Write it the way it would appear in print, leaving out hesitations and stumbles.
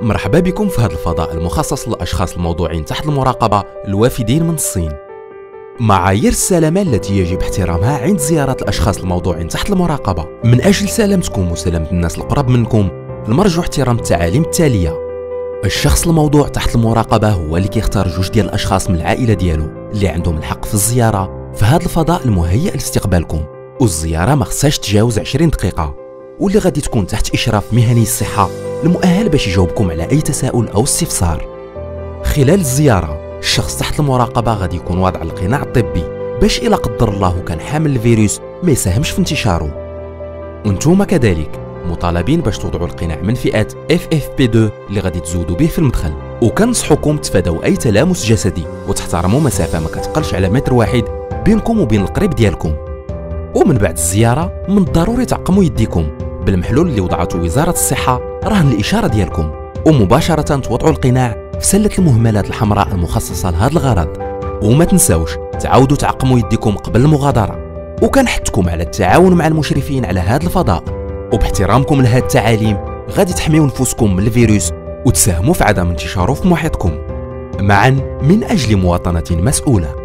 مرحبا بكم في هذا الفضاء المخصص للأشخاص الموضوعين تحت المراقبة الوافدين من الصين. معايير السلامة التي يجب احترامها عند زيارة الأشخاص الموضوعين تحت المراقبة. من أجل سلامتكم وسلامة الناس القرب منكم، المرجو احترام التعاليم التالية. الشخص الموضوع تحت المراقبة هو اللي كيختار جوج ديال الأشخاص من العائلة ديالو اللي عندهم الحق في الزيارة في هذا الفضاء المهيئ لاستقبالكم، والزيارة ما خصهاش تجاوز 20 دقيقة، واللي غادي تكون تحت إشراف مهني الصحة المؤهل باش يجاوبكم على أي تساؤل أو استفسار. خلال الزيارة الشخص تحت المراقبة غادي يكون واضع القناع الطبي باش إلا قدر الله كان حامل الفيروس ما يساهمش في انتشاره. وانتوما كذلك مطالبين باش توضعوا القناع من فئة FFP2 اللي غادي تزودوا به في المدخل، وكنصحكم تفادوا أي تلامس جسدي وتحترموا مسافة ما كتقلش على متر واحد بينكم وبين القريب ديالكم. ومن بعد الزيارة من الضروري تعقموا يديكم بالمحلول اللي وضعته وزارة الصحة رهن الإشارة ديالكم، ومباشرة توضعوا القناع في سلة المهملات الحمراء المخصصة لهذا الغرض. وما تنساوش تعاودوا تعقموا يديكم قبل المغادرة، وكنحثكم على التعاون مع المشرفين على هذا الفضاء، وباحترامكم لهذه التعاليم غادي تحميوا نفوسكم من الفيروس وتساهموا في عدم انتشاره في محيطكم، معا من أجل مواطنة مسؤولة.